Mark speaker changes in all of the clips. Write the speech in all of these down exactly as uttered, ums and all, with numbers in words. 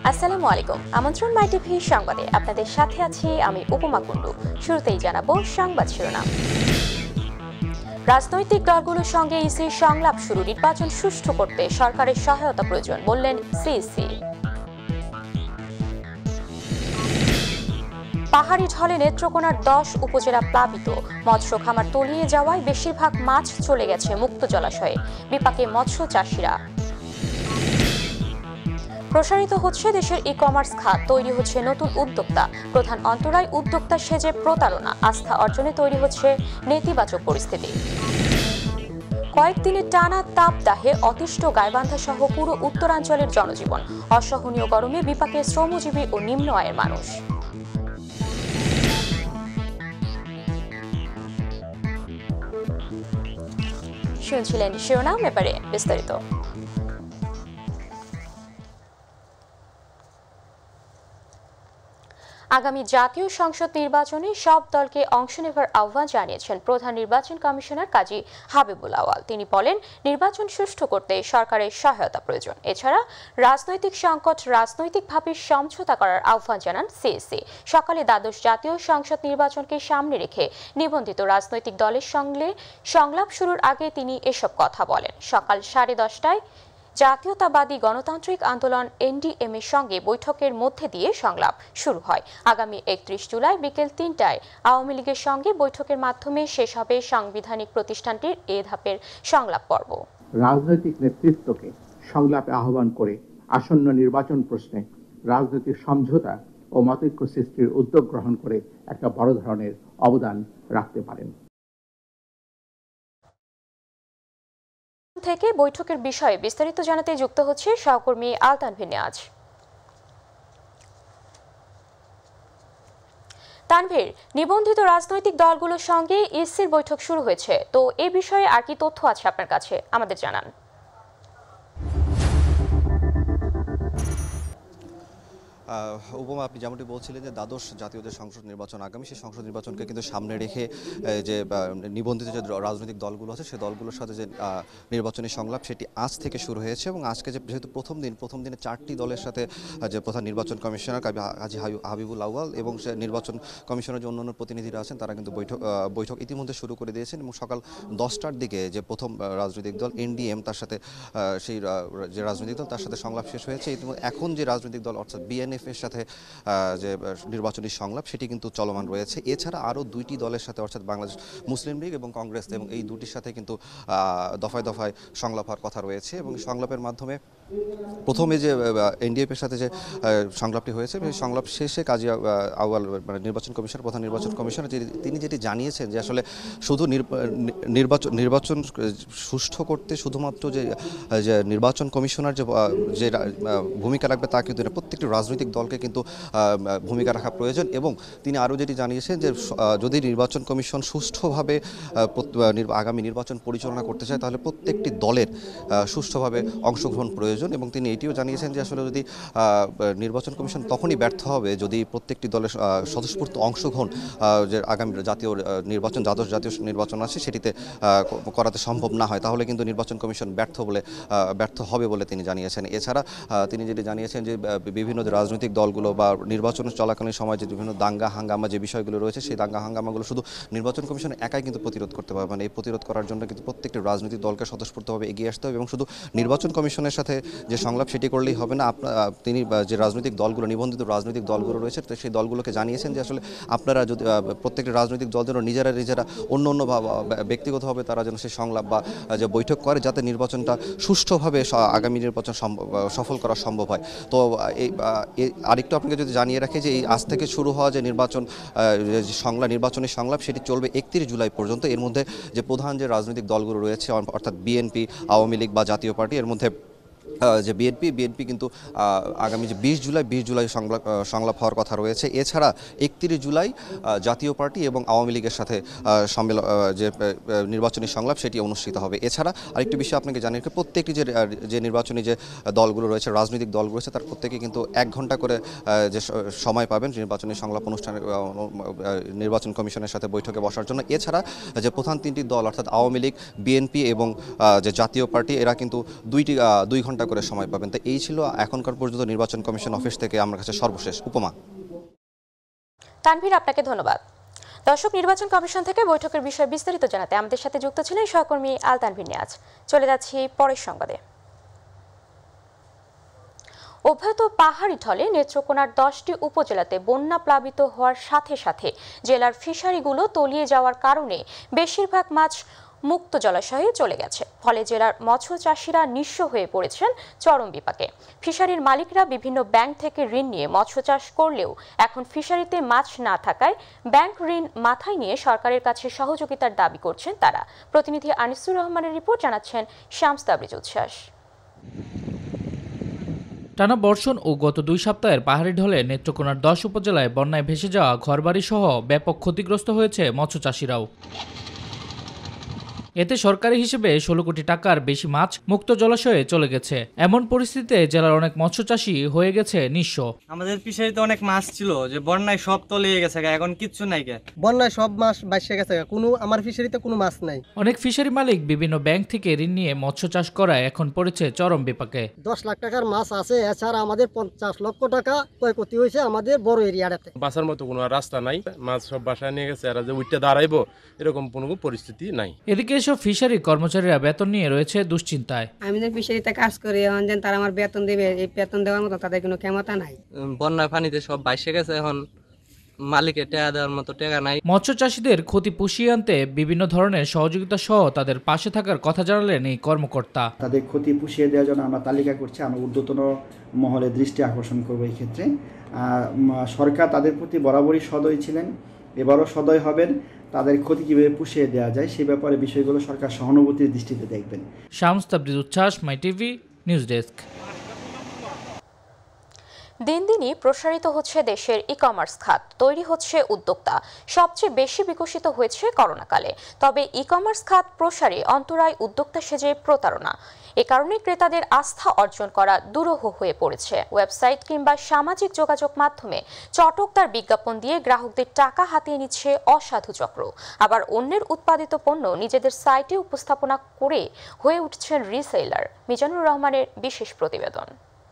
Speaker 1: আসসালামু আলাইকুম। আমন্ত্রণ মাইটিভি সংবাদে আপনাদের সাথে আছি আমি উপমা কুণ্ডু। শুরুতেই জানাবো সংবাদ শিরোনাম। রাজনৈতিক দলগুলোর সঙ্গে ইসির সংলাপ শুরু, নির্বাচন সুষ্ঠু করতে সরকারের সহায়তা প্রয়োজন বললেন সিইসি। পাহাড়ি ঢলে নেত্রকোনার দশ উপজেলা প্লাবিত, মৎস্য খামার তলিয়ে যাওয়ায় বেশিরভাগ মাছ চলে গেছে মুক্ত জলাশয়ে, বিপাকে মৎস্য চাষিরা। প্রসারিত হচ্ছে দেশের ই কমার্স খাত, তৈরি হচ্ছে নতুন উদ্যোক্তা, প্রধান অন্তরায় উদ্যোক্তা সেজে প্রতারণা, আস্থা অর্জনে তৈরি হচ্ছে নেতিবাচক পরিস্থিতি। কয়েকদিনের টানা তাপদাহে অতিষ্ঠ গাইবান্ধা সহ পুরো উত্তরাঞ্চলের জনজীবন, অসহনীয় গরমে বিপাকে শ্রমজীবী ও নিম্ন আয়ের মানুষ। শুনছিলেন শিরোনাম, এবারে বিস্তারিত। আগামী জাতীয় সংসদ নির্বাচনে সব দলকে অংশ নেবার আহ্বান জানিয়েছেন প্রধান নির্বাচন কমিশনার কাজী হাবিবুল আওয়াল। তিনি বলেন, নির্বাচন সুষ্ঠু করতে সরকারের সহায়তা প্রয়োজন। এছাড়া রাজনৈতিক সংকট রাজনৈতিকভাবে সমঝোতা করার আহ্বান জানান সিইসি। সকালে দ্বাদশ জাতীয় সংসদ নির্বাচনকে সামনে রেখে নিবন্ধিত রাজনৈতিক দলের সঙ্গে সংলাপ শুরুর আগে তিনি এসব কথা বলেন। সকাল সাড়ে দশটায় জাতীয়তাবাদী গণতান্ত্রিক আন্দোলন এনডিএম এর সঙ্গে বৈঠকের মধ্যে দিয়ে সংলাপ শুরু হয়। আগামী একত্রিশ জুলাই বিকেল তিনটায় আওয়ামী লীগের সঙ্গে বৈঠকের মাধ্যমে শেষ হবে সাংবিধানিক প্রতিষ্ঠানটির এ ধাপের সংলাপ পর্ব।
Speaker 2: রাজনৈতিক নেতৃত্বকে সংলাপে আহ্বান করে আসন্ন নির্বাচন প্রশ্নে রাজনৈতিক সমঝোতা ও মতৈক্য সৃষ্টির উদ্যোগ গ্রহণ করে একটা বড় ধরনের অবদান রাখতে পারেন।
Speaker 1: থেকে বৈঠকের বিষয়ে বিস্তারিত জানাতে যুক্ত হচ্ছে সহকর্মী আলতানভীর নিয়াজ। তানভীর, নিবন্ধিত রাজনৈতিক দলগুলোর সঙ্গে ইসির বৈঠক শুরু হয়েছে, তো এই বিষয়ে আর কি তথ্য আছে আপনার কাছে আমাদের জানান।
Speaker 3: উপমা, আপনি যেমনটি বলছিলেন যে দ্বাদশ জাতীয় যে সংসদ নির্বাচন আগামী, সেই সংসদ নির্বাচনকে কিন্তু সামনে রেখে যে নিবন্ধিত যে রাজনৈতিক দলগুলো আছে সেই দলগুলোর সাথে যে নির্বাচনী সংলাপ সেটি আজ থেকে শুরু হয়েছে। এবং আজকে যে যেহেতু প্রথম দিন প্রথম দিনে চারটি দলের সাথে যে প্রধান নির্বাচন কমিশনার কাজী হাবিবুল আওয়াল এবং সে নির্বাচন কমিশনের যে অন্যান্য প্রতিনিধিরা আছেন তারা কিন্তু বৈঠক বৈঠক ইতিমধ্যে শুরু করে দিয়েছেন। এবং সকাল দশটার দিকে যে প্রথম রাজনৈতিক দল এনডিএম তার সাথে সেই যে রাজনৈতিক দল তার সাথে সংলাপ শেষ হয়েছে। এখন যে রাজনৈতিক দল অর্থাৎ বিএনএফ এর সাথে যে নির্বাচনী সংলাপ সেটি কিন্তু চলমান রয়েছে। এছাড়া আরও দুইটি দলের সাথে অর্থাৎ বাংলাদেশ মুসলিম লীগ এবং কংগ্রেস এবং এই দুটির সাথে কিন্তু দফায় দফায় সংলাপ হওয়ার কথা রয়েছে। এবং সংলাপের মাধ্যমে প্রথমে যে এনডিএফ এর সাথে যে সংলাপটি হয়েছে সেই সংলাপ শেষে কাজী আওয়াল মানে নির্বাচন কমিশন প্রধান নির্বাচন কমিশনার তিনি যেটি জানিয়েছেন যে আসলে শুধু নির্বাচন নির্বাচন সুষ্ঠু করতে শুধুমাত্র যে যে নির্বাচন কমিশনার যে যে ভূমিকা রাখবে তা কিন্তু প্রত্যেকটি রাজনৈতিক দলকে কিন্তু ভূমিকা রাখা প্রয়োজন। এবং তিনি আরও যেটি জানিয়েছেন যে যদি নির্বাচন কমিশন সুষ্ঠুভাবে আগামী নির্বাচন পরিচালনা করতে চায় তাহলে প্রত্যেকটি দলের সুষ্ঠুভাবে অংশগ্রহণ প্রয়োজন। এবং তিনি এটিও জানিয়েছেন যে আসলে যদি নির্বাচন কমিশন তখনই ব্যর্থ হবে যদি প্রত্যেকটি দলের স্বতঃস্ফূর্ত অংশগ্রহণ যে আগামী জাতীয় নির্বাচন দ্বাদশ জাতীয় নির্বাচন আছে সেটিতে করাতে সম্ভব না হয়, তাহলে কিন্তু নির্বাচন কমিশন ব্যর্থ বলে ব্যর্থ হবে বলে তিনি জানিয়েছেন। এছাড়া তিনি যেটি জানিয়েছেন যে বিভিন্ন রাজনৈতিক দলগুলো বা নির্বাচন চলাকালীন সময় যে বিভিন্ন দাঙ্গা হাঙ্গামা যে বিষয়গুলো রয়েছে সেই দাঙ্গা হাঙ্গামাগুলো শুধু নির্বাচন কমিশন একাই কিন্তু প্রতিরোধ করতে পারবে না। এই প্রতিরোধ করার জন্য কিন্তু প্রত্যেকটি রাজনৈতিক দলকে স্বতঃস্ফূর্তভাবে এগিয়ে আসতে হবে এবং শুধু নির্বাচন কমিশনের সাথে যে সংলাপ সেটি করলেই হবে না। আপনার তিনি যে রাজনৈতিক দলগুলো নিবন্ধিত রাজনৈতিক দলগুলো রয়েছে সেই দলগুলোকে জানিয়েছেন যে আসলে আপনারা যদি প্রত্যেকটি রাজনৈতিক দল যেন নিজেরা নিজেরা অন্য অন্য ব্যক্তিগতভাবে তারা যেন সেই সংলাপ বা যে বৈঠক করে যাতে নির্বাচনটা সুষ্ঠুভাবে আগামী নির্বাচন সফল করা সম্ভব হয়। তো এই আরেকটু আপনাকে যদি জানিয়ে রাখি যে এই আজ থেকে শুরু হওয়া যে নির্বাচন সংলাপ নির্বাচনী সংলাপ সেটি চলবে একত্রিশ জুলাই পর্যন্ত। এর মধ্যে যে প্রধান যে রাজনৈতিক দলগুলো রয়েছে অর্থাৎ বিএনপি, আওয়ামী লীগ বা জাতীয় পার্টি, এর মধ্যে যে বিএনপি বিএনপি কিন্তু আগামী যে বিশ জুলাই বিশ জুলাই সংলাপ সংলাপ হওয়ার কথা রয়েছে। এছাড়া একত্রিশ জুলাই জাতীয় পার্টি এবং আওয়ামী লীগের সাথে সম্মেলন যে নির্বাচনী সংলাপ সেটি অনুষ্ঠিত হবে। এছাড়া আরেকটি বিষয় আপনাকে জানিয়ে রাখি, প্রত্যেকটি যে যে নির্বাচনী যে দলগুলো রয়েছে রাজনৈতিক দলগুলো রয়েছে তার প্রত্যেকে কিন্তু এক ঘন্টা করে যে সময় পাবেন নির্বাচনী সংলাপ অনুষ্ঠানে নির্বাচন কমিশনের সাথে বৈঠকে বসার জন্য। এছাড়া যে প্রধান তিনটি দল অর্থাৎ আওয়ামী লীগ, বিএনপি এবং যে জাতীয় পার্টি এরা কিন্তু দুইটি দুই ঘন্টা ঘন্টা করে সময় পাবেন। তো এই ছিল এখনকার পর্যন্ত নির্বাচন কমিশন অফিস থেকে আমার কাছে সর্বশেষ। উপমা।
Speaker 1: তানভীর, আপনাকে ধন্যবাদ। দর্শক, নির্বাচন কমিশন থেকে বৈঠকের বিষয়ে বিস্তারিত জানাতে আমাদের সাথে যুক্ত ছিলেন সহকর্মী আল তানভীর নিয়াজ। চলে যাচ্ছি পরের সংবাদে। অব্যাহত পাহাড়ি ঢলে নেত্রকোনার দশটি উপজেলাতে বন্যা প্লাবিত হওয়ার সাথে সাথে জেলার ফিশারিগুলো তলিয়ে যাওয়ার কারণে বেশিরভাগ মাছ মুক্ত জলাশয়ে চলে গেছে। ফলে জেলার মৎস্য চাষিরা নিঃস্ব হয়ে পড়েছেন চরম বিপাকে। ফিশারির মালিকরা বিভিন্ন ব্যাংক থেকে ঋণ নিয়ে মৎস্য চাষ করলেও এখন ফিশারিতে মাছ না থাকায় ব্যাংক ঋণ মাথায় নিয়ে সরকারের কাছে সহযোগিতার দাবি করছেন তারা। প্রতিনিধি আনিসুর রহমানের রিপোর্ট, জানাচ্ছেন শামস তাবরিজ উচ্ছ্বাস।
Speaker 4: টানা বর্ষণ ও গত দুই সপ্তাহের পাহাড়ি ঢলে নেত্রকোনার দশ উপজেলায় বন্যায় ভেসে যাওয়া ঘরবাড়ি সহ ব্যাপক ক্ষতিগ্রস্ত হয়েছে মৎস্য চাষিরাও। এতে সরকারি হিসেবে ষোলো কোটি টাকার বেশি মাছ মুক্ত জলাশয়ে চলে গেছে। এমন পরিস্থিতিতে জেলার অনেক মৎস্য চাষী হয়ে গেছে নিঃস্ব।
Speaker 5: আমাদের ফিশারিতে অনেক মাছ ছিল, যে বন্যায় সব তলিয়ে গেছে, এখন কিচ্ছু নাই।
Speaker 6: বন্যায় সব মাছ বাইসে গেছে, কোনো আমার ফিশারিতে কোনো মাছ নাই।
Speaker 4: অনেক ফিশারি মালিক বিভিন্ন ব্যাংক থেকে ঋণ নিয়ে মৎস্য চাষ করায় এখন পড়েছে চরম বিপাকে।
Speaker 6: দশ লাখ টাকার মাছ আছে, এছাড়া আমাদের পঞ্চাশ লক্ষ টাকা ক্ষয়ক্ষতি হয়েছে আমাদের বড় এরিয়াটাতে।
Speaker 7: বাসার মতো কোনো রাস্তা নাই, মাছ সব বাসায় নিয়ে গেছে, আর যে উঠতে দাঁড়াইবো এরকম কোনো পরিস্থিতি নাই।
Speaker 4: এদিকে এসব ফিশারি কর্মচারীরা বেতন নিয়ে রয়েছে দুশ্চিন্তায়।
Speaker 8: আমি যে ফিশারিতে কাজ করি, এখন তারা আমার বেতন দেবে, এই বেতন দেওয়ার মতো তাদের কোনো ক্ষমতা নাই।
Speaker 5: বন্যার পানিতে সব বাইসে গেছে, এখন মালিকের টাকা দেওয়ার মতো টাকা নাই।
Speaker 4: মৎস্য চাষীদের ক্ষতি পুষিয়ে আনতে বিভিন্ন ধরনের সহযোগিতা সহ তাদের পাশে থাকার কথা জানালেন এই কর্মকর্তা।
Speaker 9: তাদের ক্ষতি পুষিয়ে দেওয়ার জন্য আমরা তালিকা করছি, আমরা ঊর্ধ্বতন মহলে দৃষ্টি আকর্ষণ করবো। এই ক্ষেত্রে সরকার তাদের প্রতি বরাবরই সদয় ছিলেন, এবারও সদয় হবেন। তাদের ক্ষতি কিভাবে পুষিয়ে দেওয়া যায় সে ব্যাপারে বিষয়গুলো সরকার সহানুভূতির দৃষ্টিতে দেখবেন।
Speaker 1: শামস তাবরিজ উচ্ছ্বাস, মাইটিভি নিউজ ডেস্ক। দিন দিনই প্রসারিত হচ্ছে দেশের ই কমার্স খাত, তৈরি হচ্ছে উদ্যোক্তা। সবচেয়ে বেশি বিকশিত হয়েছে করোনাকালে। তবে ই কমার্স খাত প্রসারে অন্তরায় উদ্যোক্তা সেজে প্রতারণা। এ কারণে ক্রেতাদের আস্থা অর্জন করা দুরূহ হয়ে পড়েছে। ওয়েবসাইট কিংবা সামাজিক যোগাযোগ মাধ্যমে চটকদার বিজ্ঞাপন দিয়ে গ্রাহকদের টাকা হাতিয়ে নিচ্ছে অসাধু চক্র। আবার অন্যের উৎপাদিত পণ্য নিজেদের সাইটে উপস্থাপনা করে হয়ে উঠছেন রিসেলার। মিজানুর রহমানের বিশেষ প্রতিবেদন।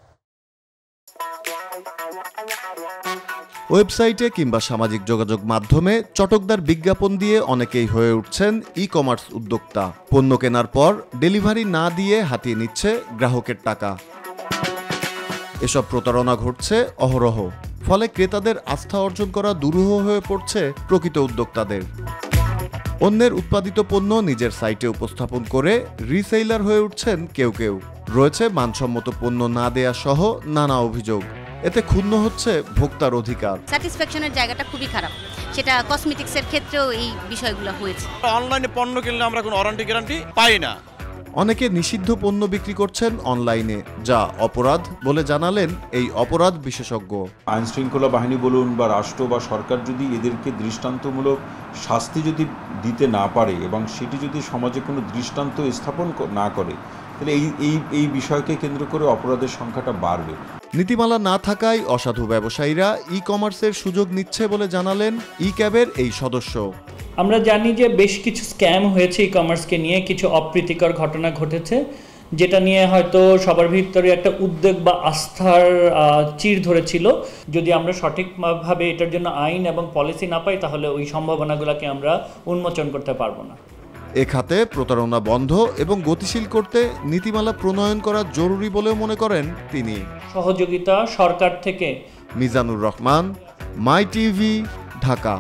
Speaker 10: ওয়েবসাইটে কিংবা সামাজিক যোগাযোগ মাধ্যমে চটকদার বিজ্ঞাপন দিয়ে অনেকেই হয়ে উঠছেন ই কমার্স উদ্যোক্তা। পণ্য কেনার পর ডেলিভারি না দিয়ে হাতিয়ে নিচ্ছে গ্রাহকের টাকা। এসব প্রতারণা ঘটছে অহরহ, ফলে ক্রেতাদের আস্থা অর্জন করা দুরূহ হয়ে পড়ছে প্রকৃত উদ্যোক্তাদের। অন্যের উৎপাদিত পণ্য নিজের সাইটে উপস্থাপন করে রিসেলার হয়ে উঠছেন কেউ কেউ। রয়েছে মানসম্মত পণ্য না দেয়া সহ নানা অভিযোগ। এতে ক্ষুণ্ণ হচ্ছে ভোক্তার অধিকার।
Speaker 11: স্যাটিসফ্যাকশনের জায়গাটা খুবই খারাপ, সেটা কসমেটিক্সের ক্ষেত্রেও এই বিষয়গুলো হয়েছে।
Speaker 12: অনলাইনে পণ্য কিনলে আমরা কোনো ওয়ারেন্টি গ্যারান্টি পাই না।
Speaker 10: অনেকে নিষিদ্ধ পণ্য বিক্রি করছেন অনলাইনে, যা অপরাধ বলে জানালেন এই অপরাধ বিশেষজ্ঞ।
Speaker 13: আইন শৃঙ্খলা বাহিনী বলুন বা রাষ্ট্র বা সরকার যদি এদেরকে দৃষ্টান্তমূলক শাস্তি যদি দিতে না পারে এবং সেটি যদি সমাজে কোনো দৃষ্টান্ত স্থাপন না করে, তাহলে এই এই এই বিষয়কে কেন্দ্র করে অপরাধের সংখ্যাটা বাড়বে।
Speaker 10: নীতিমালা না থাকায় অসাধু ব্যবসায়ীরা ই কমার্সের সুযোগ নিচ্ছে বলে জানালেন ই ক্যাবের এই সদস্য।
Speaker 14: আমরা জানি যে বেশ কিছু স্ক্যাম হয়েছে ই কমার্সকে নিয়ে, কিছু অপ্রীতিকর ঘটনা ঘটেছে, যেটা নিয়ে হয়তো সবার ভিতরে একটা উদ্বেগ বা আস্থার চির ধরেছিল। যদি আমরা সঠিকভাবে এটার জন্য আইন এবং পলিসি না পাই, তাহলে ওই সম্ভাবনাগুলোকে আমরা উন্মোচন করতে পারবো না।
Speaker 10: এ খাতে প্রতারণা বন্ধ এবং গতিশীল করতে নীতিমালা প্রণয়ন করা জরুরি বলেও মনে করেন তিনি।
Speaker 14: সহযোগিতা সরকার থেকে।
Speaker 10: Mizanur Rahman, my TV, Dhaka.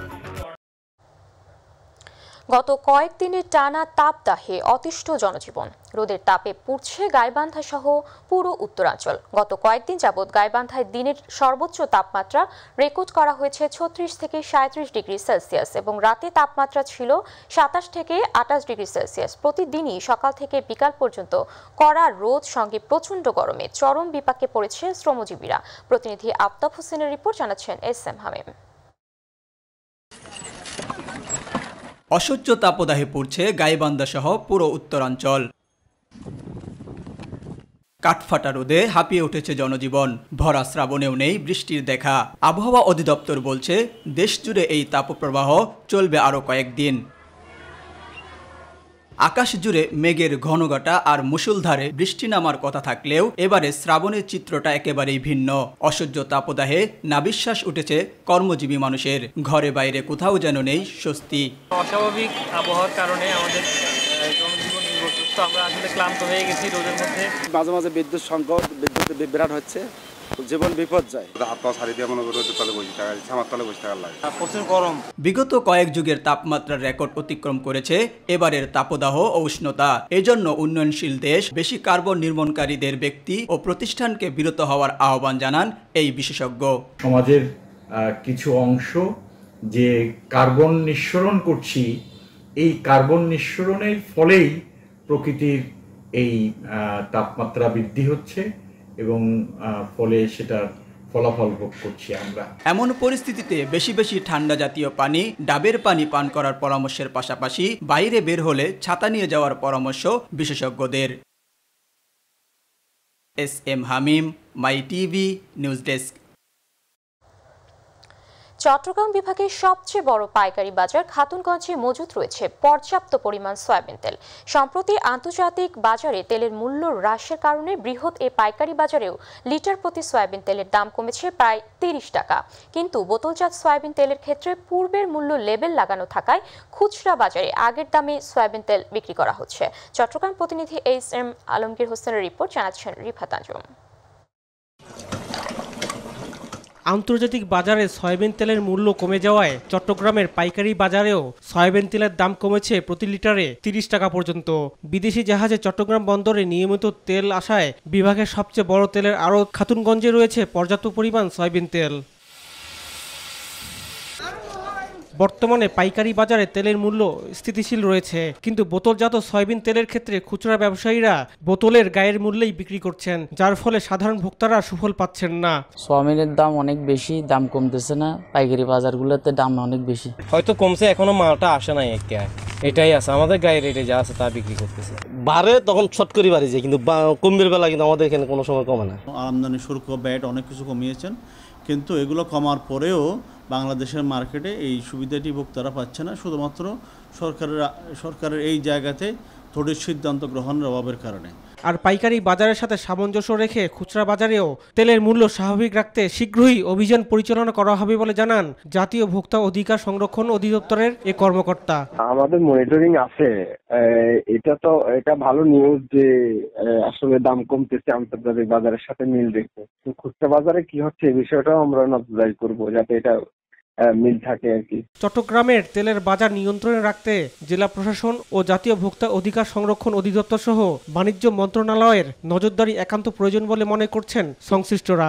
Speaker 1: গত কয়েকদিনের টানা তাপদাহে অতিষ্ঠ জনজীবন। রোদের তাপে পুড়ছে গাইবান্ধা সহ পুরো উত্তরাঞ্চল। গত কয়েকদিন যাবৎ গাইবান্ধায় দিনের সর্বোচ্চ তাপমাত্রা রেকর্ড করা হয়েছে ছত্রিশ থেকে সাঁত্রিশ ডিগ্রি সেলসিয়াস এবং রাতে তাপমাত্রা ছিল সাতাশ থেকে আটাশ ডিগ্রি সেলসিয়াস। প্রতিদিনই সকাল থেকে বিকাল পর্যন্ত কড়া রোদ সঙ্গে প্রচণ্ড গরমে চরম বিপাকে পড়েছে শ্রমজীবীরা। প্রতিনিধি আফতাব হোসেনের রিপোর্ট, জানাচ্ছেন এস এম হামিম।
Speaker 15: অসহ্য তাপদাহে পড়ছে গাইবান্ধা সহ পুরো উত্তরাঞ্চল। কাঠফাটা রোদে হাঁপিয়ে উঠেছে জনজীবন। ভরা শ্রাবণেও নেই বৃষ্টির দেখা। আবহাওয়া অধিদপ্তর বলছে দেশ জুড়ে এই তাপপ্রবাহ চলবে আরও কয়েকদিন। আকাশ জুড়ে মেঘের ঘনঘটা আর মুষলধারে বৃষ্টি নামার কথা থাকলেও এবারে শ্রাবণের চিত্রটা একেবারেই ভিন্ন। অসহ্য তাপদাহে নাবিশ্বাস উঠেছে কর্মজীবী মানুষের। ঘরে বাইরে কোথাও যেন নেই স্বস্তি।
Speaker 16: অস্বাভাবিক আবহাওয়ার কারণে আমাদের জনজীবন নির্ভরযোগ্য, আমরা আসলে ক্লান্ত হয়ে গেছি রোদের মধ্যে। মাঝে মাঝে বিদ্যুৎ সংকট, বিদ্যুৎ বিভ্রাট হচ্ছে, জীবন বিপর্যয়। প্রচুর গরম।
Speaker 15: বিগত কয়েক যুগের তাপমাত্রার রেকর্ড অতিক্রম করেছে এবারের তাপদাহ ও উষ্ণতা। এজন্য উন্নয়নশীল দেশ বেশি কার্বন নির্গমনকারীদের ব্যক্তি ও প্রতিষ্ঠানকে বিরত হওয়ার আহ্বান জানান এই বিশেষজ্ঞ।
Speaker 17: সমাজের কিছু অংশ যে কার্বন নিঃসরণ করছি, এই কার্বন নিঃসরণের ফলেই প্রকৃতির এই তাপমাত্রা বৃদ্ধি হচ্ছে এবং ফলে সেটার ফলাফল ভোগ করছি আমরা।
Speaker 15: এমন পরিস্থিতিতে বেশি বেশি ঠান্ডা জাতীয় পানি, ডাবের পানি পান করার পরামর্শের পাশাপাশি বাইরে বের হলে ছাতা নিয়ে যাওয়ার পরামর্শ বিশেষজ্ঞদের। S M Hamim, my TV news desk.
Speaker 1: Chittagong বিভাগের সবচেয়ে বড় পাইকারি বাজার খাতুনগঞ্জে মজুত রয়েছে পর্যাপ্ত পরিমাণ সয়াবিন তেল। সম্প্রতি আন্তর্জাতিক বাজারে তেলের মূল্য হ্রাসের কারণে বৃহৎ এই পাইকারি বাজারেও লিটার প্রতি সয়াবিন তেলের দাম কমেছে প্রায় তিরিশ টাকা। কিন্তু বোতলজাত সয়াবিন তেলের ক্ষেত্রে পূর্বের মূল্য লেবেল লাগানো থাকায় খুচরা বাজারে আগের দামে সয়াবিন তেল বিক্রি করা হচ্ছে। চট্টগ্রাম প্রতিনিধি এইচ এম আলমগীর হোসেনের রিপোর্ট, জানাচ্ছেন রিফাত আঞ্জুম।
Speaker 18: আন্তর্জাতিক বাজারে সয়াবিন তেলের মূল্য কমে যাওয়ায় চট্টগ্রামের পাইকারি বাজারেও সয়াবিন তেলের দাম কমেছে প্রতি লিটারে তিরিশ টাকা পর্যন্ত। বিদেশি জাহাজে চট্টগ্রাম বন্দরে নিয়মিত তেল আসায় বিভাগের সবচেয়ে বড় তেলের আড়ত খাতুনগঞ্জে রয়েছে পর্যাপ্ত পরিমাণ সয়াবিন তেল। বর্তমানে পাইকারি বাজারে তেলের মূল্য স্থিতিশীল রয়েছে, কিন্তু বোতলজাত সয়াবিন তেলের ক্ষেত্রে খুচরা ব্যবসায়ীরা বোতলের গায়ের মূল্যেই বিক্রি করছেন, যার ফলে সাধারণ ভোক্তারা সুফল পাচ্ছেন না।
Speaker 19: সয়াবিনের দাম অনেক বেশি, দাম কমতেছে না। পাইকারি বাজারগুলোতে দাম অনেক বেশি।
Speaker 20: হয়তো কমছে, এখনো মালটা আসে নাই, এটাই আছে আমাদের গায়ের রেটে যা আছে তা বিক্রি করতেছে।
Speaker 21: বাড়ে তখন ছট করে বাড়ি যায়, কিন্তু কমের বেলা কিন্তু আমাদের এখানে কোনো সময় কমে না।
Speaker 22: আমদানি শুল্ক ব্যাট অনেক কিছু কমিয়েছেন, কিন্তু এগুলো কমার পরেও বাংলাদেশের মার্কেটে এই সুবিধাটি ভোক্তারা পাচ্ছে না, শুধুমাত্র সরকারের সরকারের এই জায়গাতে থোড়ি সিদ্ধান্ত গ্রহণের অভাবের কারণে।
Speaker 18: আর পাইকারি বাজারের সাথে সামঞ্জস্য রেখে খুচরা বাজারেও তেলের মূল্য স্বাভাবিক রাখতে শীঘ্রই অভিযান পরিচালনা করা হবে বলে জানান জাতীয় ভোক্তা অধিকার সংরক্ষণ অধিদপ্তরের এই কর্মকর্তা।
Speaker 23: আমাদের মনিটরিং আছে, এটা তো এটা ভালো নিউজ যে আসলে দাম কমতেছে আন্তর্জাতিক বাজারের সাথে মিল রেখে। খুচরা বাজারে কি হচ্ছে এই বিষয়টাও আমরা নজরদারি করবো যাতে এটা মিল থাকে আর কি।
Speaker 18: চট্টগ্রামের তেলের বাজার নিয়ন্ত্রণে রাখতে জেলা প্রশাসন ও জাতীয় ভোক্তা অধিকার সংরক্ষণ অধিদপ্তর সহ বাণিজ্য মন্ত্রণালয়ের নজরদারি একান্ত প্রয়োজন বলে মনে করছেন সংশ্লিষ্টরা।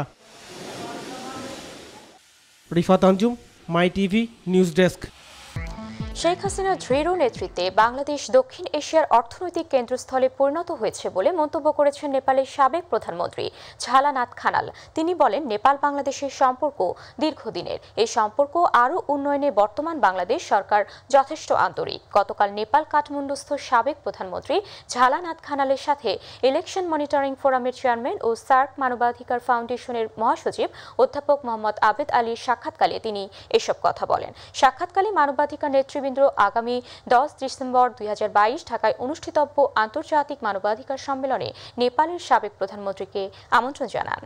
Speaker 18: Rifat Anjum, my TV news desk.
Speaker 1: Sheikh হাসিনার দৃঢ় নেতৃত্বে বাংলাদেশ দক্ষিণ এশিয়ার অর্থনৈতিক কেন্দ্রস্থলে পরিণত হয়েছে বলে মন্তব্য করেছেন নেপালের সাবেক প্রধানমন্ত্রী ঝালানাথ খানাল। তিনি বলেন, নেপাল বাংলাদেশের সম্পর্ক দীর্ঘদিনের। এই সম্পর্ক আরও উন্নয়নে বর্তমান বাংলাদেশ সরকার যথেষ্ট আন্তরিক। গতকাল নেপাল কাঠমান্ডুস্থ সাবেক প্রধানমন্ত্রী ঝালানাথ খানালের সাথে ইলেকশন মনিটরিং ফোরামের চেয়ারম্যান ও সার্ক মানবাধিকার ফাউন্ডেশনের মহাসচিব অধ্যাপক মোহাম্মদ আবেদ আলীর সাক্ষাৎকালে তিনি এসব কথা বলেন। সাক্ষাৎকালে মানবাধিকার নেতৃবৃন্দ আগামী দশ ডিসেম্বর দুই হাজার বাইশ ঢাকায় অনুষ্ঠিতব্য আন্তর্জাতিক মানবাধিকার সম্মেলনে নেপালের সাবেক প্রধানমন্ত্রীকে আমন্ত্রণ জানান।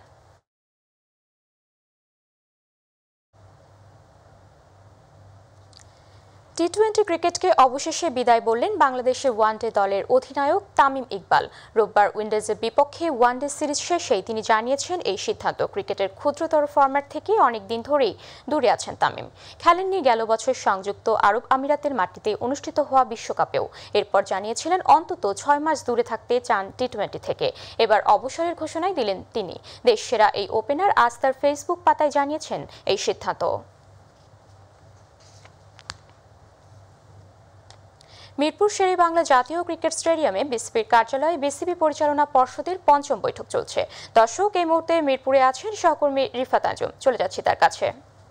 Speaker 1: টি টোয়েন্টি ক্রিকেটকে অবশেষে বিদায় বললেন বাংলাদেশের ওয়ানডে দলের অধিনায়ক তামিম ইকবাল। রোববার উইন্ডিজের বিপক্ষে ওয়ানডে সিরিজ শেষেই তিনি জানিয়েছেন এই সিদ্ধান্ত। ক্রিকেটের ক্ষুদ্রতর ফরম্যাট থেকে অনেক দিন ধরেই দূরে আছেন তামিম। খেলেননি গেল বছর সংযুক্ত আরব আমিরাতের মাটিতে অনুষ্ঠিত হওয়া বিশ্বকাপেও। এরপর জানিয়েছিলেন অন্তত ছয় মাস দূরে থাকতে চান টি টোয়েন্টি থেকে। এবার অবসরের ঘোষণাই দিলেন তিনি। দেশসেরা এই ওপেনার আজ তার ফেসবুক পাতায় জানিয়েছেন এই সিদ্ধান্ত। মিরপুর শেরে বাংলা জাতীয় ক্রিকেট স্টেডিয়ামে বিসিবির কার্যালয়ে বিসিবি পরিচালনা পর্ষদের পঞ্চম বৈঠক চলছে। দর্শক, এই মুহূর্তে মিরপুরে আছেন সহকর্মী রিফাত আঞ্জুম, চলে যাচ্ছি তার কাছে।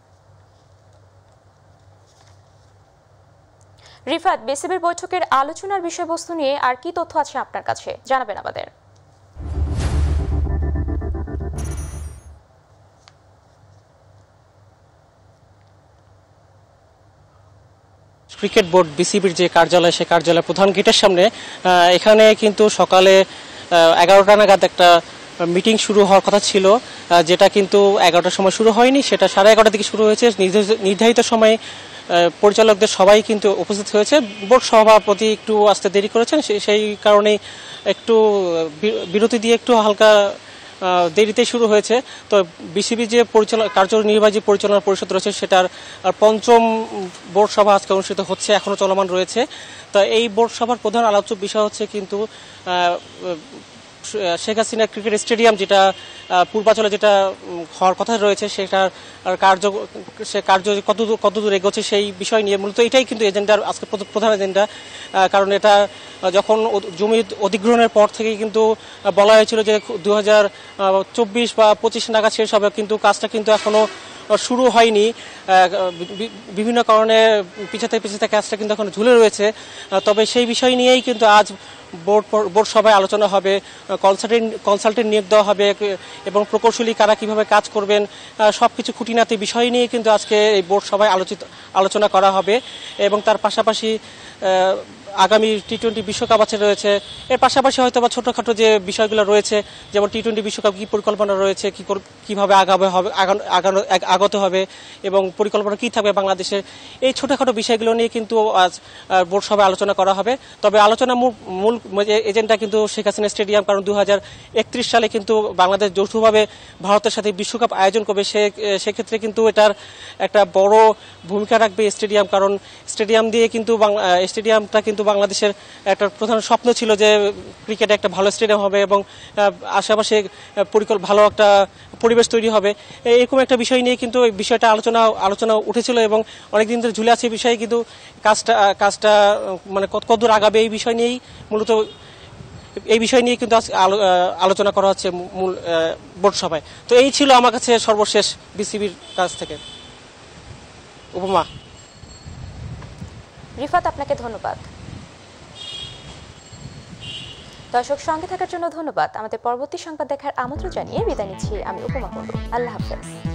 Speaker 1: রিফাত, বিসিবির বৈঠকের আলোচনার বিষয়বস্তু নিয়ে আর কি তথ্য আছে আপনার কাছে, জানাবেন আমাদের।
Speaker 2: ক্রিকেট বোর্ড বিসিবির যে কার্যালয়, সে কার্যালয় প্রধান গেটের সামনে এখানে কিন্তু সকালে এগারোটা নাগাদ একটা মিটিং শুরু হওয়ার কথা ছিল, যেটা কিন্তু এগারোটার সময় শুরু হয়নি, সেটা সাড়ে এগারোটার দিকে শুরু হয়েছে। নির্ধারিত সময়ে পরিচালকদের সবাই কিন্তু উপস্থিত হয়েছে। বোর্ড সভাপতি একটু আসতে দেরি করেছেন, সেই কারণেই একটু বিরতি দিয়ে একটু হালকা দেরিতে শুরু হয়েছে। তো বিসিবি যে পরিচালনা কার্যনির্বাহী যে পরিচালনা পরিষদ রয়েছে, সেটার পঞ্চম বোর্ড সভা আজকে অনুষ্ঠিত হচ্ছে, এখনও চলমান রয়েছে। তো এই বোর্ড সভার প্রধান আলোচ্য বিষয় হচ্ছে কিন্তু শেখ হাসিনা ক্রিকেট স্টেডিয়াম, যেটা পূর্বাচলে যেটা হওয়ার কথা রয়েছে, সেটার কার্য সে কার্য কতদূর কতদূর এগোচ্ছে সেই বিষয় নিয়ে মূলত এটাই কিন্তু এজেন্ডার আজকে প্রধান এজেন্ডা। কারণ এটা যখন জমি অধিগ্রহণের পর থেকে কিন্তু বলা হয়েছিল যে দু হাজার চব্বিশ বা পঁচিশ নাগাদ শেষ হবে, কিন্তু কাজটা কিন্তু এখনো শুরু হয়নি। বিভিন্ন কারণে পিছাতে পিছাতে কাজটা কিন্তু এখন ঝুলে রয়েছে। তবে সেই বিষয় নিয়েই কিন্তু আজ বোর্ড বোর্ড সভায় আলোচনা হবে, কনসালটেন্ট কনসালটেন্ট নিয়োগ দেওয়া হবে এবং প্রকৌশলী কারা কিভাবে কাজ করবেন, সব কিছু খুঁটিনাটি বিষয় নিয়ে কিন্তু আজকে এই বোর্ড সভায় আলোচিত আলোচনা করা হবে। এবং তার পাশাপাশি আগামী টি টোয়েন্টি বিশ্বকাপ আছে রয়েছে, এর পাশাপাশি হয়তো বা ছোটোখাটো যে বিষয়গুলো রয়েছে, যেমন টি টোয়েন্টি বিশ্বকাপ কী পরিকল্পনা রয়েছে, কী কীভাবে আগাবে হবে আগানো আগতে হবে এবং পরিকল্পনা কী থাকবে বাংলাদেশের, এই ছোটোখাটো বিষয়গুলো নিয়ে কিন্তু আজ বোর্ড সভায় আলোচনা করা হবে। তবে আলোচনা মূল এজেন্ডা কিন্তু শেখ হাসিনা স্টেডিয়াম, কারণ দু হাজার একত্রিশ সালে কিন্তু বাংলাদেশ যৌথভাবে ভারতের সাথে বিশ্বকাপ আয়োজন করবে। সে সেক্ষেত্রে কিন্তু এটার একটা বড় ভূমিকা রাখবে স্টেডিয়াম, কারণ স্টেডিয়াম দিয়ে কিন্তু স্টেডিয়ামটা কিন্তু বাংলাদেশের একটা প্রধান স্বপ্ন ছিল যে ক্রিকেটে একটা ভালো স্টেডিয়াম হবে এবং আশেপাশে পরিকল্প ভালো একটা পরিবেশ তৈরি হবে। এরকম একটা বিষয় নিয়ে কিন্তু এই বিষয়টা আলোচনা আলোচনা উঠেছিল এবং অনেকদিন ধরে ঝুলে আছে এই বিষয়ে, কিন্তু কাজটা কাজটা মানে কত কতদূর আগাবে এই বিষয় নিয়েই মূলত এই বিষয় নিয়ে কিন্তু আলোচনা করা হচ্ছে মূল বোর্ড সভায়। তো এই ছিল আমার কাছে সর্বশেষ বিসিবির কাছ থেকে। উপমা।
Speaker 1: রিফাত, আপনাকে ধন্যবাদ। দর্শক, সঙ্গে থাকার জন্য ধন্যবাদ। আমাদের পরবর্তী সংবাদ দেখার আমন্ত্রণ জানিয়ে বিদায় নিচ্ছি আমি উপমা কুণ্ডু। আল্লাহ হাফেজ।